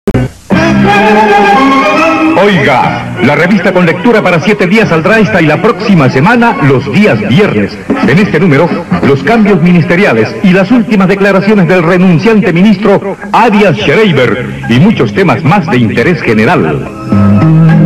Oiga, la revista con lectura para 7 días saldrá esta y la próxima semana, los días viernes. En este número, los cambios ministeriales y las últimas declaraciones del renunciante ministro Arias Schreiber y muchos temas más de interés general.